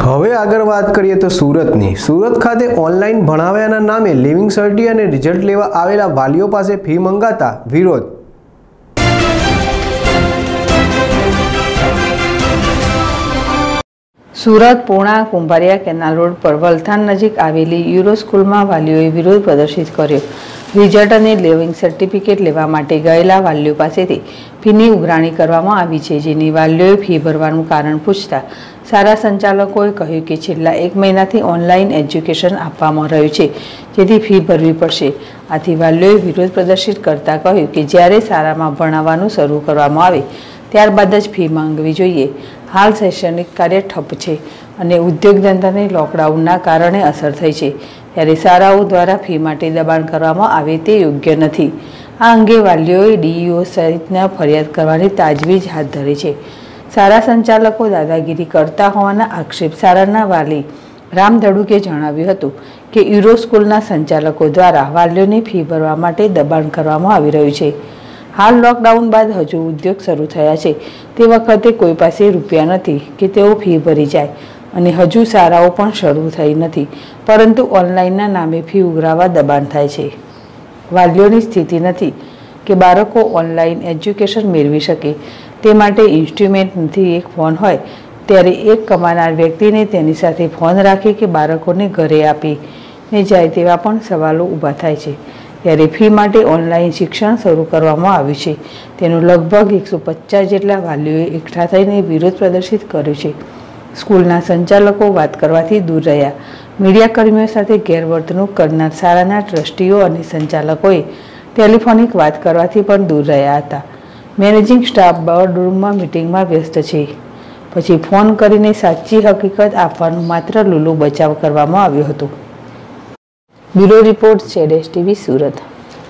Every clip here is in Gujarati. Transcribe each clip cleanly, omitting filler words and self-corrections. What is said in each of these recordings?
હવે આગળ વાત કરીએ તો સુરત ખાતે ઓનલાઈન ભણાવ્યાના નામે લિવિંગ સર્ટી અને રિઝલ્ટ લેવા આવેલા વાલીઓ પાસે ફી મંગાતા વિરોધ। સુરત પૂર્ણા કુંભારિયા કેનાલ રોડ પર વલથાણ નજીક આવેલી યુરો સ્કૂલમાં વાલીઓએ વિરોધ પ્રદર્શિત કર્યો। રિઝલ્ટ અને લિવિંગ સર્ટિફિકેટ લેવા માટે ગયેલા વાલીઓ પાસેથી ફીની ઉઘરાણી કરવામાં આવી છે, જેની વાલીઓએ ફી ભરવાનું કારણ પૂછતા શાળા સંચાલકોએ કહ્યું કે છેલ્લા 1 મહિનાથી ઓનલાઈન એજ્યુકેશન આપવામાં રહ્યું છે, જેથી ફી ભરવી પડશે। આથી વાલીઓએ વિરોધ પ્રદર્શિત કરતા કહ્યું કે જ્યારે શાળામાં ભણાવવાનું શરૂ કરવામાં આવે ત્યારબાદ જ ફી માંગવી જોઈએ। હાલ શૈક્ષણિક કાર્ય ઠપ છે અને ઉદ્યોગ ધંધાને લોકડાઉનના કારણે અસર થઈ છે, ત્યારે શાળાઓ દ્વારા ફી માટે દબાણ કરવામાં આવે તે યોગ્ય નથી। આ અંગે વાલીઓએ ડીઈઓ સહિતના ફરિયાદ કરવાની તાજવીજ હાથ ધરી છે। શાળા સંચાલકો દાદાગીરી કરતા હોવાના આક્ષેપ શાળાના વાલી રામ ધડુકે જણાવ્યું હતું કે યુરો સ્કૂલના સંચાલકો દ્વારા વાલીઓની ફી ભરવા માટે દબાણ કરવામાં આવી રહ્યું છે। હાલ લોકડાઉન બાદ હજુ ઉદ્યોગ શરૂ થયા છે, તે વખતે કોઈ પાસે રૂપિયા નથી કે તેઓ ફી ભરી જાય અને હજુ શાળાઓ પણ શરૂ થઈ નથી, પરંતુ ઓનલાઈનના નામે ફી ઉઘરાવવા દબાણ થાય છે। વાલીઓની સ્થિતિ નથી કે બાળકો ઓનલાઈન એજ્યુકેશન મેળવી શકે, તે માટે ઇન્સ્ટ્રુમેન્ટ નથી। એક ફોન હોય ત્યારે એક કમાનાર વ્યક્તિને તેની સાથે ફોન રાખે કે બાળકોને ઘરે આપીને જાય તેવા પણ સવાલો ઊભા થાય છે। ત્યારે ફી માટે ઓનલાઈન શિક્ષણ શરૂ કરવામાં આવ્યું છે, તેનો લગભગ 150 જેટલા વાલીઓએ એકઠા થઈને વિરોધ પ્રદર્શિત કર્યો છે। સ્કૂલના સંચાલકો વાત કરવાથી દૂર રહ્યા। મીડિયા કર્મીઓ સાથે ગેરવર્તણૂક કરનાર શાળાના ટ્રસ્ટીઓ અને સંચાલકોએ ટેલિફોનિક વાત કરવાથી પણ દૂર રહ્યા હતા। મેનેજિંગ સ્ટાફ બોર્ડરૂમમાં મિટિંગમાં વ્યસ્ત છે, પછી ફોન કરીને સાચી હકીકત આપવાનું માત્ર લૂલું બચાવ કરવામાં આવ્યો હતો। Bureau report ZS TV Surat.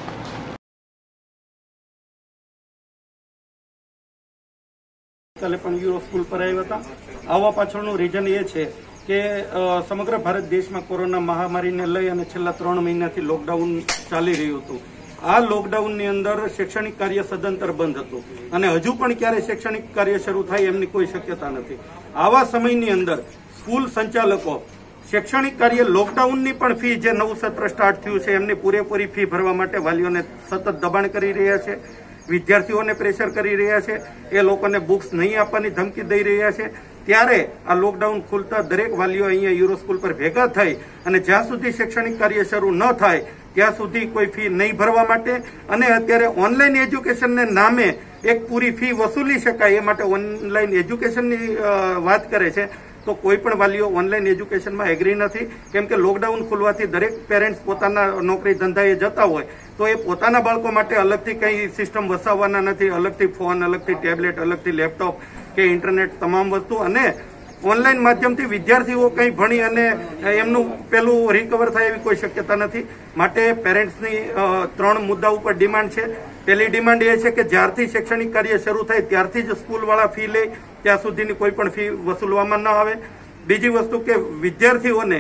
કાલે પણ યુરો સ્કૂલ પર આવ્યા હતા। આવવા પાછળનું રીઝન એ છે કે સમગ્ર ભારત દેશમાં કોરોના મહામારીને લઈ અને છેલ્લા 3 મહિનાથી લોકડાઉન ચાલી રહ્યું હતું। આ લોકડાઉનની અંદર શૈક્ષણિક કાર્ય સદંતર બંધ હતું અને હજુ પણ ક્યારે શૈક્ષણિક કાર્ય શરૂ થાય એમની કોઈ શક્યતા નથી। આવા સમયની અંદર સ્કૂલ સંચાલકો શૈક્ષણિક કાર્ય લોકડાઉનની પણ ફી જે નવું સત્ર સ્ટાર્ટ થયું છે એમની પૂરેપૂરી ફી ભરવા માટે વાલીઓને સતત દબાણ કરી રહ્યા છે, વિદ્યાર્થીઓને પ્રેશર કરી રહ્યા છે, એ લોકોને બુક્સ નહીં આપવાની ધમકી દઈ રહ્યા છે। ત્યારે આ લોકડાઉન ખુલતા દરેક વાલીઓ અહીંયા યુરો સ્કૂલ પર ભેગા થઈ અને જ્યાં સુધી શૈક્ષણિક કાર્ય શરૂ ન થાય ત્યાં સુધી કોઈ ફી નહીં ભરવા માટે અને અત્યારે ઓનલાઈન એજ્યુકેશનને નામે એક પૂરી ફી વસૂલી શકાય એ માટે ઓનલાઈન એજ્યુકેશનની વાત કરે છે, તો કોઈ પણ વાલીઓ ઓનલાઈન એજ્યુકેશનમાં એગ્રી નથી। કેમ કે લોકડાઉન ખુલવાથી દરેક પેરેન્ટ્સ પોતાના નોકરી ધંધાએ જતા હોય તો એ પોતાના બાળકો માટે અલગથી કંઈ સિસ્ટમ વસાવવાના નથી। અલગથી ફોન, અલગથી ટેબ્લેટ, અલગથી લેપટોપ કે ઇન્ટરનેટ તમામ વસ્તુ અને ઓનલાઈન માધ્યમથી વિદ્યાર્થીઓ કંઈ ભણી અને એમનું પેલું રિકવર થાય એવી કોઈ શક્યતા નથી। માટે પેરેન્ટ્સની 3 મુદ્દા ઉપર ડિમાન્ડ છે। પહેલી ડિમાન્ડ એ છે કે જ્યારથી શૈક્ષણિક કાર્ય શરૂ થાય ત્યારથી જ સ્કૂલવાળા ફી લે, ત્યાં સુધીની કોઈ પણ ફી વસૂલવામાં ન આવે। બીજી વસ્તુ કે વિદ્યાર્થીઓને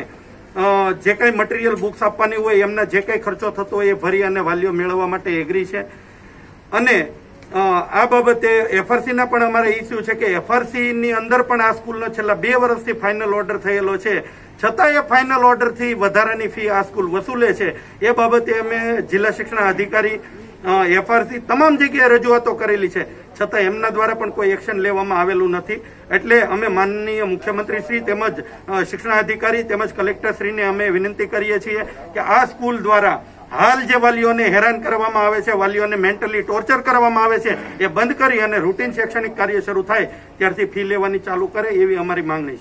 જે કંઈ મટીરિયલ બુક્સ આપવાની હોય એમના જે કંઈ ખર્ચો થતો હોય એ ભરી અને વાલીઓ મેળવવા માટે એગ્રી છે। અને આ બાબતે એફઆરસીના પણ અમારે ઇસ્યુ છે કે એફઆરસીની અંદર પણ આ સ્કૂલનો છેલ્લા 2 વર્ષથી ફાઇનલ ઓર્ડર થયેલો છે, છતાં એ ફાઇનલ ઓર્ડરથી વધારાની ફી આ સ્કૂલ વસૂલે છે। એ બાબતે અમે જિલ્લા શિક્ષણ અધિકારી, એફઆરસી તમામ જગ્યાએ રજૂઆતો કરેલી છે, છતાં એમના દ્વારા પણ કોઈ એક્શન લેવામાં આવેલું નથી। એટલે અમે માનનીય મુખ્યમંત્રી શ્રી તેમજ શિક્ષણાધિકારી તેમજ કલેક્ટરશ્રીને અમે વિનંતી કરીએ છીએ કે આ સ્કૂલ દ્વારા હાલ જે વાલીઓને હેરાન કરવામાં આવે છે, વાલીઓને મેન્ટલી ટોર્ચર કરવામાં આવે છે, એ બંધ કરી અને રૂટીન શૈક્ષણિક કાર્ય શરૂ થાય ત્યારથી ફી લેવાની ચાલુ કરે એવી અમારી માંગણી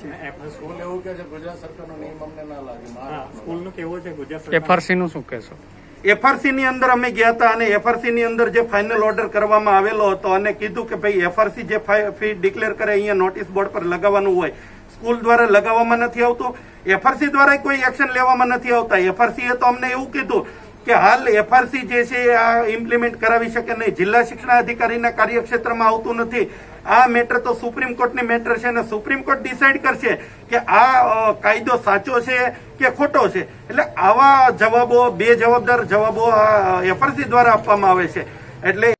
છે। એફઆરસીનું શું કહેશો? એફઆરસી ની અંદર અમે ગયા હતા અને એફઆરસી ની અંદર જે ફાઇનલ ઓર્ડર કરવામાં આવેલો હતો અને કીધું કે ભાઈ એફઆરસી જે ફી ડિક્લેર કરે અહીંયા નોટિસ બોર્ડ પર લગાવવાનું હોય, સ્કૂલ દ્વારા લગાવવામાં નથી આવતું, એફઆરસી દ્વારા કોઈ એક્શન લેવામાં નથી આવતા। એફઆરસી એ તો અમને એવું કીધું કે હાલ એફઆરસી જે છે આ ઇમ્પ્લિમેન્ટ કરાવી શકે નહીં, જિલ્લા શિક્ષણાધિકારીના કાર્યક્ષેત્રમાં આવતું નથી। આ મેટર તો સુપ્રીમ કોર્ટની મેટર છે અને સુપ્રીમ કોર્ટ ડિસાઇડ કરશે કે આ કાયદો સાચો છે કે ખોટો છે। એટલે આવા જવાબો, બે જવાબદાર જવાબો એફઆરસી દ્વારા આપવામાં આવે છે। એટલે